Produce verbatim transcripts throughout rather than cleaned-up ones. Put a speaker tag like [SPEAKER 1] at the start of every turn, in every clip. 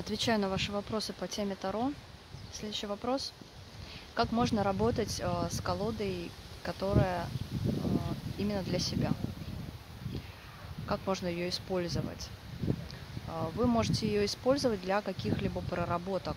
[SPEAKER 1] Отвечаю на ваши вопросы по теме Таро. Следующий вопрос. Как можно работать э, с колодой, которая э, именно для себя? Как можно ее использовать? Э, Вы можете ее использовать для каких-либо проработок.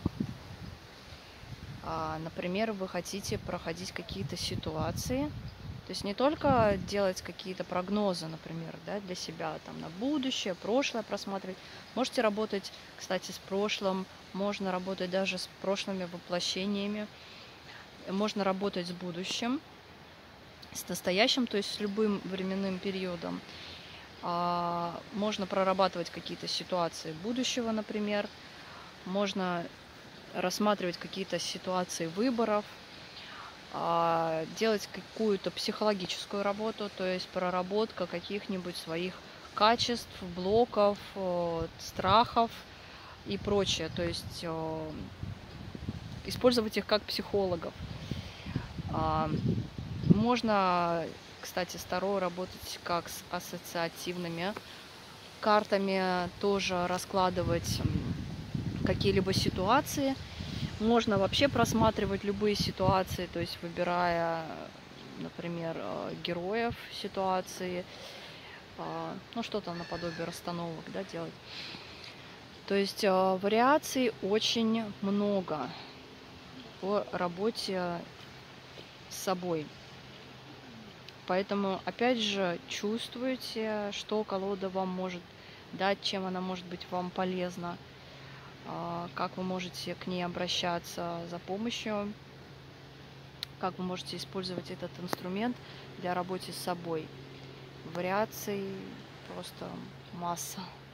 [SPEAKER 1] А, Например, вы хотите проходить какие-то ситуации, то есть не только делать какие-то прогнозы, например, да, для себя, там, на будущее, прошлое просматривать. Можете работать, кстати, с прошлым, можно работать даже с прошлыми воплощениями, можно работать с будущим, с настоящим, то есть с любым временным периодом. А, Можно прорабатывать какие-то ситуации будущего, например, можно рассматривать какие-то ситуации выборов, а, делать какую-то психологическую работу, то есть проработка каких-нибудь своих качеств, блоков, э, страхов и прочее. То есть э, использовать их как психологов. А, Можно, кстати, с Таро работать как с ассоциативными картами, тоже раскладывать м, какие-либо ситуации. Можно вообще просматривать любые ситуации, то есть выбирая, например, э, героев ситуации, а, ну что-то наподобие расстановок, да, делать. То есть э, вариаций очень много по работе с собой. Поэтому, опять же, чувствуйте, что колода вам может дать, чем она может быть вам полезна, а, как вы можете к ней обращаться за помощью, как вы можете использовать этот инструмент для работы с собой. Вариаций просто масса.